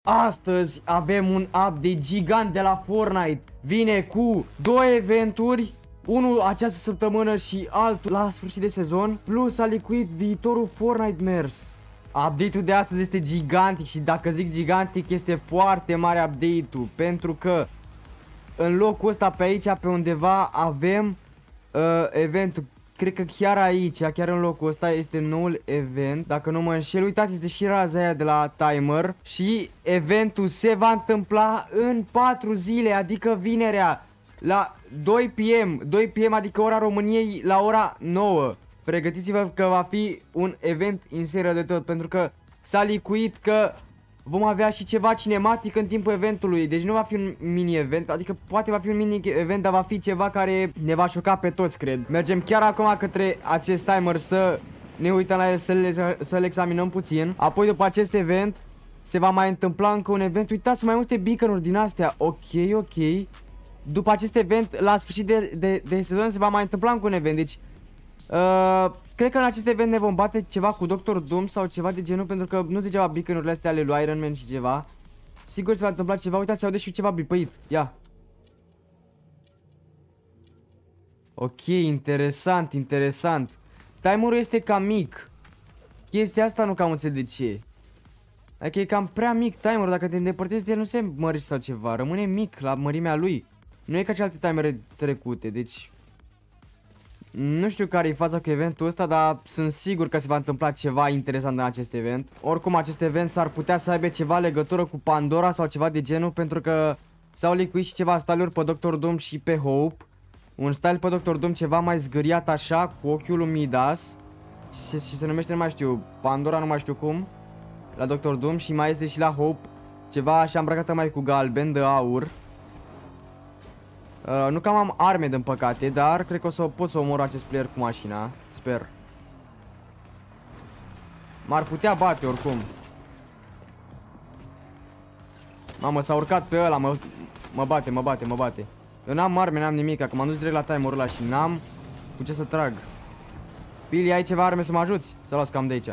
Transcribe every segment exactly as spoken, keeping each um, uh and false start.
Astăzi avem un update gigant de la Fortnite. Vine cu două eventuri, unul această săptămână și altul la sfârșit de sezon, plus a licuit viitorul Fortnite mers. Update-ul de astăzi este gigantic și dacă zic gigantic este foarte mare update-ul, pentru că în locul ăsta pe aici, pe undeva, avem uh, eventul. Cred că chiar aici, chiar în locul ăsta este noul event. Dacă nu mă înșel, uitați, este și raza aia de la timer. Și eventul se va întâmpla în patru zile, adică vinerea la doi p m doi p m, adică ora României, la ora nouă. Pregătiți-vă că va fi un event insane de tot, pentru că s-a licuit că vom avea și ceva cinematic în timpul eventului. Deci nu va fi un mini-event, adică poate va fi un mini-event, dar va fi ceva care ne va șoca pe toți, cred. Mergem chiar acum către acest timer să ne uităm la el, să-l să examinăm puțin. Apoi după acest event se va mai întâmpla încă un event. Uitați, mai multe beacon-uri din astea. Ok, ok. După acest event, la sfârșit de, de, de sezon, se va mai întâmpla încă un event. Deci Uh, cred că în acest event ne vom bate ceva cu doctor Doom sau ceva de genul, pentru că nu ziceva beacon-urile astea ale lui Iron Man și ceva. Sigur se va întâmpla ceva. Uitați, se aude și ceva bipăit. Ia. Ok, interesant, interesant. Timerul este cam mic. Chestia asta nu cam înțeleg de ce. Adică e cam prea mic timerul. Dacă te îndepărtezi de el nu se mărește sau ceva. Rămâne mic la mărimea lui. Nu e ca și alte timere trecute. Deci nu știu care e faza cu eventul ăsta, dar sunt sigur că se va întâmpla ceva interesant în acest event. Oricum, acest event s-ar putea să aibă ceva legătură cu Pandora sau ceva de genul, pentru că s-au licuit și ceva style-uri pe doctor Doom și pe Hope. Un style pe doctor Doom ceva mai zgâriat așa, cu ochiul lui Midas. Și, și se numește, nu mai știu, Pandora, nu mai știu cum, la doctor Doom. Și mai este și la Hope ceva așa îmbrăcată mai cu galben, de aur. Uh, nu cam am arme, din păcate, dar cred că o să pot să omor acest player cu mașina. Sper. M-ar putea bate oricum. Mamă, s-a urcat pe ăla, mă, mă bate, mă bate, mă bate. Eu n-am arme, n-am nimic, acum m-am dus direct la timerul ăla și n-am cu ce să trag. Pili, ai ceva arme să mă ajuți? Să las cam de aici.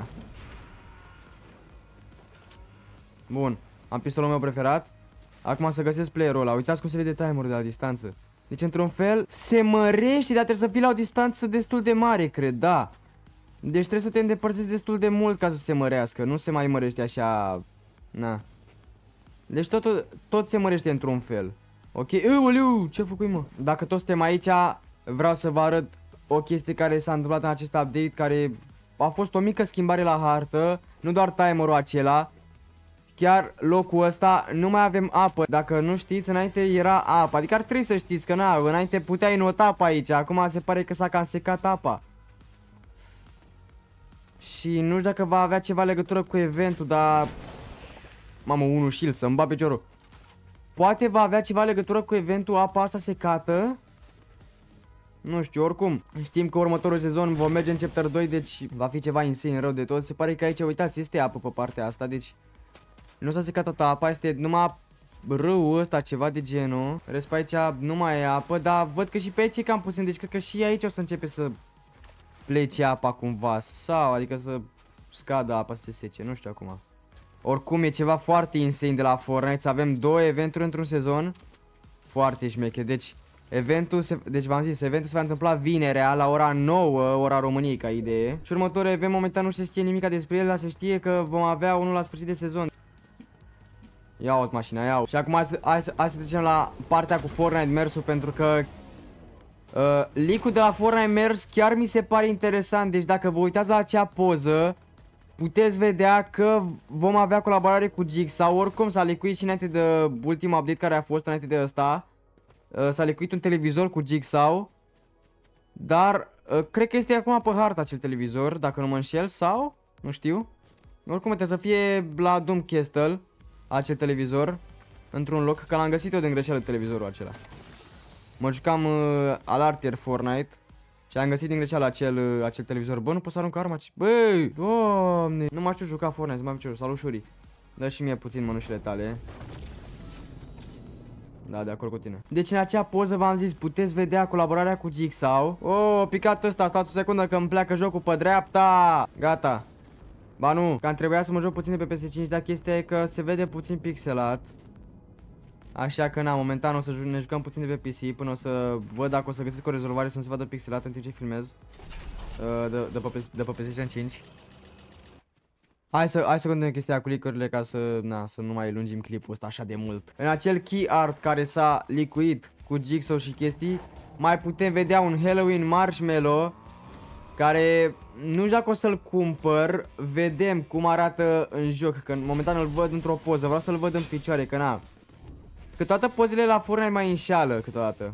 Bun, am pistolul meu preferat. Acum să găsesc playerul ăla. Uitați cum se vede timerul de la distanță. Deci într-un fel se mărește, dar trebuie să fii la o distanță destul de mare, cred, da. Deci trebuie să te îndepărtezi destul de mult ca să se mărească. Nu se mai mărește așa. Na. Deci tot, tot se mărește într-un fel. Ok, uliu, ce făcui, mă? Dacă toți suntem aici, vreau să vă arăt o chestie care s-a întâmplat în acest update, care a fost o mică schimbare la hartă. Nu doar timerul acela. Chiar locul ăsta nu mai avem apă. Dacă nu știți, înainte era apă. Adică ar trebui să știți că na, înainte puteai nota pe aici. Acum se pare că s-a cam secat apa. Și nu știu dacă va avea ceva legătură cu eventul, dar mamă, unul shield, să-mi bat piciorul. Poate va avea ceva legătură cu eventul, apa asta secată. Nu știu, oricum știm că următorul sezon vom merge în chapter doi, deci va fi ceva insane rău de tot. Se pare că aici, uitați, este apă pe partea asta, deci nu s-a secat toată apa, este numai râul ăsta, ceva de genul. Rest pe aici nu mai e apă, dar văd că și pe aici e cam puțin, deci cred că și aici o să începe să plece apa cumva. Sau, adică să scadă apa, să se sece, nu știu acum. Oricum e ceva foarte insane de la Fortnite, să avem două eventuri într-un sezon. Foarte șmeche, deci eventul, se, deci v-am zis, eventul se va întâmpla vinerea la ora nouă, ora României ca idee. Și următorul event momentan nu se știe nimica despre el, dar se știe că vom avea unul la sfârșit de sezon. Ia-o mașina, ia-o. Și acum hai să, hai, să, hai să trecem la partea cu Fortnite mersul, pentru că uh, leak-ul de la Fortnite mers chiar mi se pare interesant. Deci dacă vă uitați la acea poză, puteți vedea că vom avea colaborare cu Jigsaw. Oricum s-a leakuit și înainte de ultimul update care a fost înainte de ăsta. Uh, s-a leakuit un televizor cu Jigsaw. Dar uh, cred că este acum pe hartă acel televizor, dacă nu mă înșel, sau? Nu știu. Oricum trebuie să fie la Doom Castle acel televizor, într-un loc, că l-am găsit eu de greșeală televizorul acela. Mă jucam uh, alartier Fortnite și am găsit din greșeală acel, uh, acel televizor. Bă, nu pot să arunc arma. Băi, doamne, nu mai știu juca Fortnite, mai piciorul. Salut, Shuri. Dă și mie puțin mănușile tale. Da, de acord cu tine. Deci în acea poză v-am zis, puteți vedea colaborarea cu Jigsaw. Oh, picat ăsta, stați o secundă că îmi pleacă jocul pe dreapta. Gata. Ba nu, că am trebuia să mă joc puțin de pe P S cinci, dar chestia e că se vede puțin pixelat. Așa că na, momentan o să ne jucăm puțin de pe P C până o să văd dacă o să găsesc o rezolvare să nu se vadă pixelat în timp ce filmez. Uh, de, de, pe, de pe PlayStation cinci. Hai să, hai să continuăm chestia cu leak-urile ca să, na, să nu mai lungim clipul ăsta așa de mult. În acel key art care s-a licuit cu Jigsaw și chestii, mai putem vedea un Halloween Marshmallow care nu știu dacă o să-l cumpăr. Vedem cum arată în joc, că momentan îl văd într-o poză, vreau să-l văd în picioare, că na. Că toate pozele la Fortnite mai înșeală câteodată.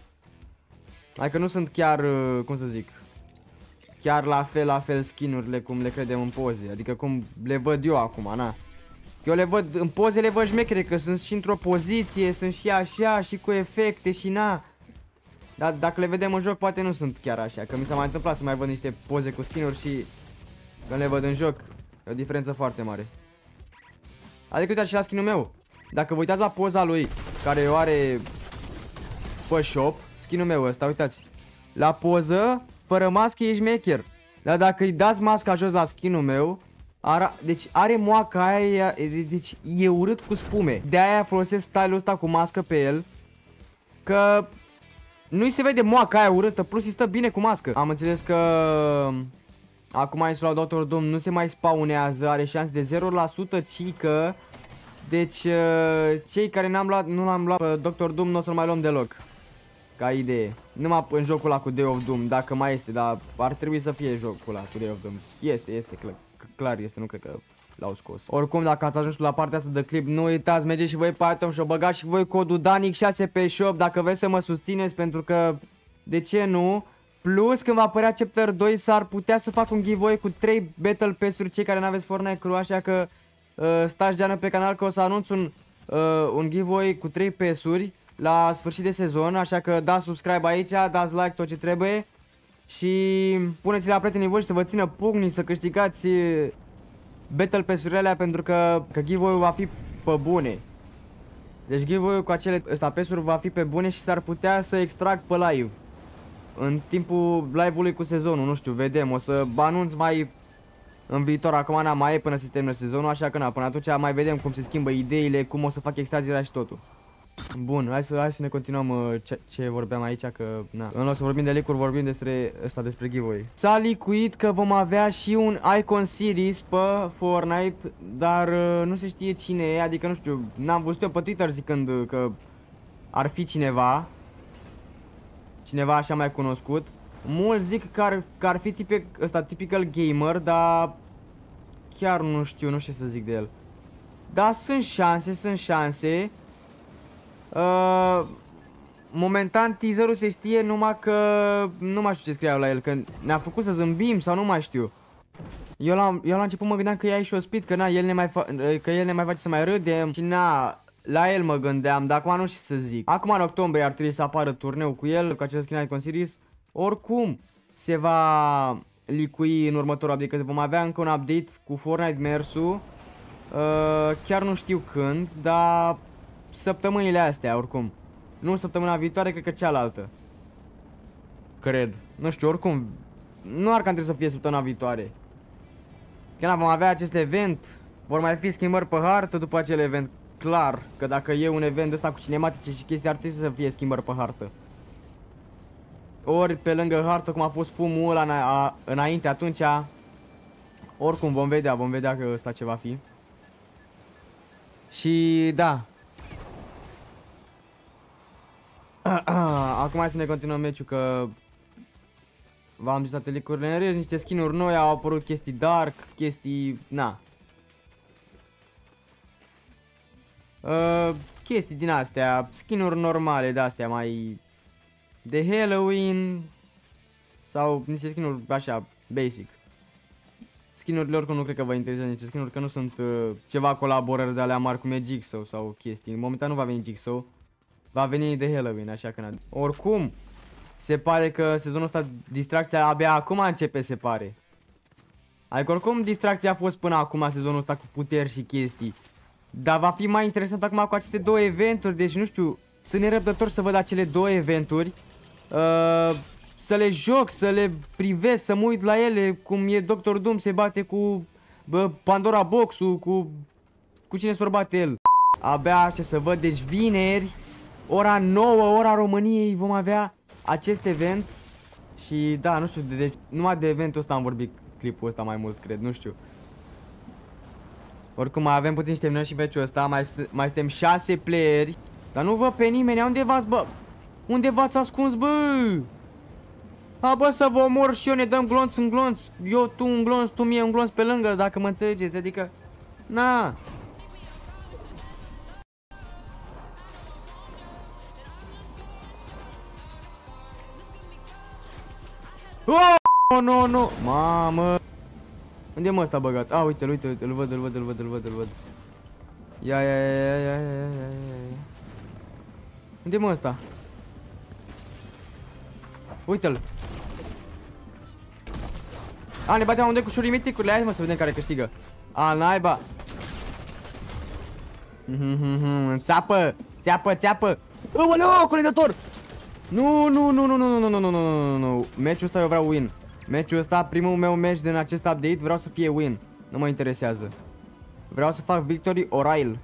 Adică nu sunt chiar, cum să zic, chiar la fel, la fel skin-urile cum le credem în poze. Adică cum le văd eu acum, na. Eu le văd, în poze le văd șmechere, că sunt și într-o poziție, sunt și așa, și cu efecte și na. Dar dacă le vedem în joc, poate nu sunt chiar așa. Că mi s-a mai întâmplat să mai văd niște poze cu skin-uri și când le văd în joc, e o diferență foarte mare. Adică uitați și la skin-ul meu. Dacă vă uitați la poza lui, care o are pe shop, skin-ul meu ăsta, uitați. La poză, fără mască e șmecher. Dar dacă îi dați masca jos la skin-ul meu, ara... deci are moaca aia, deci e urât cu spume. De-aia folosesc style-ul ăsta cu mască pe el. Că nu-i se vede moaca aia urâtă, plus îi stă bine cu mască. Am înțeles că acum insulat doctor Doom nu se mai spawnează, are șanse de zero la sută, cică. Deci cei care n-am luat, nu l-am luat pe doctor Doom nu o să-l mai luăm deloc. Ca idee. Numai în jocul ăla cu Day of Doom, dacă mai este, dar ar trebui să fie jocul ăla cu Day of Doom. Este, este, clar, clar este, nu cred că l-au scos. Oricum, dacă ați ajuns la partea asta de clip, nu uitați, mergeți și voi pe Atom și o băgați și voi codul Danic șase pe shop dacă vreți să mă susțineți, pentru că, de ce nu? Plus, când va apărea Chapter doi, s-ar putea să fac un giveaway cu trei Battle Pass-uri, cei care n-aveți Fortnite Crew, așa că uh, stați geană pe canal că o să anunț un, uh, un giveaway cu trei pass-uri la sfârșit de sezon, așa că dați subscribe aici, dați like tot ce trebuie și puneți-le la prietenii voștri să vă țină pumnii să câștigați Battle Pass-urile alea, pentru că, că giveaway-ul va fi pe bune. Deci giveaway-ul cu acele ăsta pass-uri va fi pe bune și s-ar putea să extrag pe live în timpul live-ului cu sezonul, nu știu, vedem, o să anunț mai în viitor, acum n-am mai e până se termină sezonul, așa că na, până atunci mai vedem cum se schimbă ideile, cum o să fac extragerea și totul. Bun, hai să, hai să ne continuăm uh, ce, ce vorbeam aici, că na, în loc să vorbim de leak-uri, vorbim despre ăsta, despre giveaway. S-a licuit că vom avea și un Icon Series pe Fortnite, dar uh, nu se știe cine e, adică nu știu, n-am văzut eu pe Twitter zicând uh, că ar fi cineva, cineva așa mai cunoscut. Mulți zic că ar, că ar fi tipic, ăsta, typical gamer, dar chiar nu știu, nu știu ce să zic de el. Dar sunt șanse, sunt șanse. Uh, momentan teaserul se știe, numai că nu mai știu ce scriau la el, că ne-a făcut să zâmbim sau nu mai știu. Eu la, eu la început mă gândeam că ea e și ospit, că na, el ne mai fa că el ne mai face să mai râdem și na, la el mă gândeam, dar acum nu știu ce să zic. Acum în octombrie ar trebui să apară turneu cu el, cu acel skin Icon Series. Oricum se va licui în următorul update, că vom avea încă un update cu Fortnite Mersu. uh, Chiar nu știu când, dar săptămânile astea, oricum. Nu săptămâna viitoare, cred că cealaltă. Cred. Nu știu, oricum. Nu ar cam trebui să fie săptămâna viitoare. Când vom avea acest event, vor mai fi schimbări pe hartă după acel event. Clar, că dacă e un event ăsta cu cinematice și chestii, ar trebui să fie schimbări pe hartă. Ori pe lângă hartă, cum a fost fumul ăla înainte, atunci. Oricum vom vedea, vom vedea că ăsta ce va fi. Și da. Acum hai să ne continuăm meciul, că v-am zis toate leak-urile în rest, niște skin-uri noi, au apărut chestii dark, chestii, na. Uh, chestii din astea, skin-uri normale de astea mai de Halloween sau niște skin-uri așa, basic. Skin-urile oricum nu cred că vă interesează niște skin-uri, că nu sunt uh, ceva colaborări de alea mari cum e Jigsaw sau chestii. Momentan nu va veni Jigsaw. Va veni de Halloween, așa că n-a... Oricum, se pare că sezonul ăsta distracția abia acum începe, se pare. Adică oricum distracția a fost până acum sezonul ăsta cu puteri și chestii. Dar va fi mai interesant acum cu aceste două eventuri, deci nu știu, sunt nerăbdător să văd acele două eventuri. Uh, să le joc, să le privesc, să mă uit la ele, cum e doctor Doom se bate cu bă, Pandora Box-ul cu... Cu cine s-or bate el. Abia așa să văd, deci vineri, ora nouă, ora României, vom avea acest event. Și da, nu știu, deci numai de eventul ăsta am vorbit clipul ăsta mai mult, cred, nu știu. Oricum mai avem puțin și terminăm și meciul ăsta, mai, mai suntem șase playeri. Dar nu văd pe nimeni, unde v-ați, bă? Unde v-ați ascuns, bă? A, bă, să vă omor și eu, ne dăm glonț în glonț. Eu, tu un glonț, tu mie un glonț pe lângă, dacă mă înțelegeți, adică... Na. Oh, nu, nu, mamă. Unde mă ăsta băgat? A, uite-l, uite, uite, îl văd, îl văd, îl văd, îl văd, îl văd. Ia, ia, ia, ia, ia, ia, ia, ia. Unde mă ăsta? Uite-l. A, ne batem amândoi cu șurii miticurile. Hai mă să vedem care câștigă. A, naiba. Țeapă, țeapă, țeapă. Ăleu, colindator. Nu, nu, nu, nu, nu, nu, nu, nu, nu, nu, nu. Meciul ăsta eu vreau win. Meciul ăsta, primul meu match din acest update, vreau să fie win. Nu mă interesează. Vreau să fac victory Orail.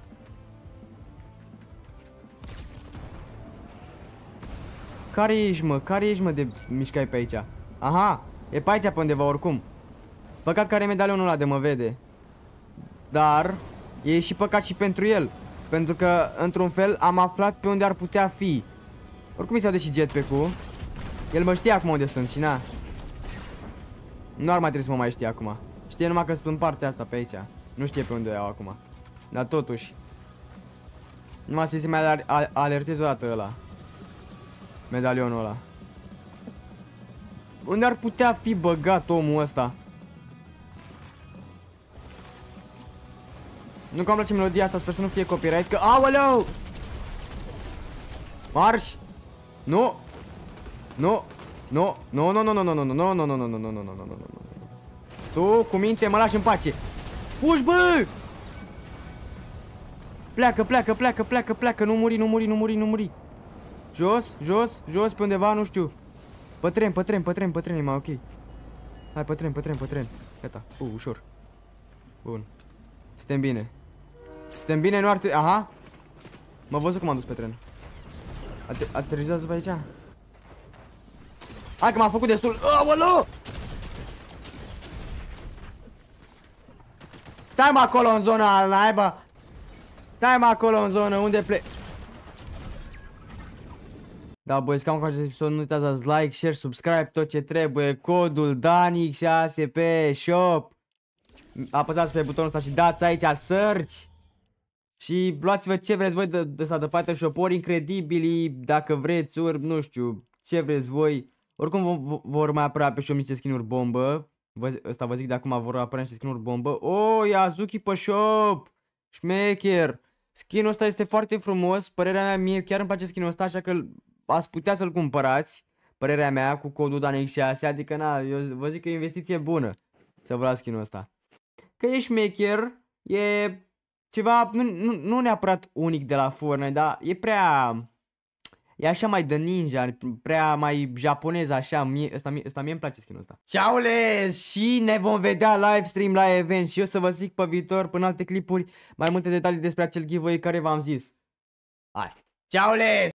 Care ești, mă? Care ești, mă, de mișcai pe aici? Aha, e pe aici pe undeva oricum. Păcat că are medalionul ăla de mă vede. Dar e și păcat și pentru el. Pentru că, într-un fel, am aflat pe unde ar putea fi. Oricum mi se aude și jetpack-ul. El mă știe acum unde sunt și na. Nu ar mai trebui să mă mai știe acum. Știe numai că sunt în partea asta pe aici. Nu știe pe unde iau acum. Dar totuși numai să se mai alerteze o dată ăla. Medalionul ăla. Unde ar putea fi băgat omul ăsta? Nu că îmi place melodia asta, sper să nu fie copyright. Că, aoleu! Marș! Nu! Nu! Nu! Nu, nu, nu, nu, nu, nu, nu, nu, nu, nu, nu, nu, nu, nu, nu, nu, nu, nu. Tu, cu minte, mă lași în pace. Fugi, bă! Pleacă, pleacă, pleacă, pleacă, pleacă. Nu muri, nu muri, nu muri, nu muri. Jos, jos, jos, pe undeva, nu știu. Pe tren, pe tren, pe tren, pe tren, e mai ok. Hai, pe tren, pe tren, pe tren. Gata, uh, ușor. Bun. Suntem bine. Suntem bine, nu ar trebui... Aha. Mă văzut cum am dus pe tren. Ate aterizează pe aici. Hai că m-am făcut destul. Aoleu! Stai-mă acolo în zona naiba. Stai-mă acolo în zonă, unde plec? Da, băieți, cam cu acest episod, nu uitați să dați like, share, subscribe, tot ce trebuie. Codul Danic șase pe shop. Apăsați pe butonul ăsta și dați aici search. Și luați-vă ce vreți voi de, de, de Python shop-uri incredibili, dacă vreți, ori, nu știu, ce vreți voi. Oricum vor mai apărea pe shop niște skin-uri bombă. Vă, ăsta vă zic de acum, vor apărea niște skin-uri bombă. Oh, Yazuki pe shop! Șmecher! Skin-ul ăsta este foarte frumos, părerea mea, mie chiar îmi place skin-ul ăsta, așa că ați putea să-l cumpărați. Părerea mea, cu codul Danic șase, adică na, eu vă zic că e o investiție bună să vă luați skin-ul ăsta. Că e șmecher, e ceva, nu, nu, nu neapărat unic de la Fortnite, dar e prea... E așa mai de ninja, prea mai japonez așa, mie, ăsta, mie, ăsta mie îmi place skin-ul ăsta. Ciaule! Și ne vom vedea live stream la event și eu să vă zic pe viitor, până alte clipuri, mai multe detalii despre acel giveaway care v-am zis. Hai! Ciaule!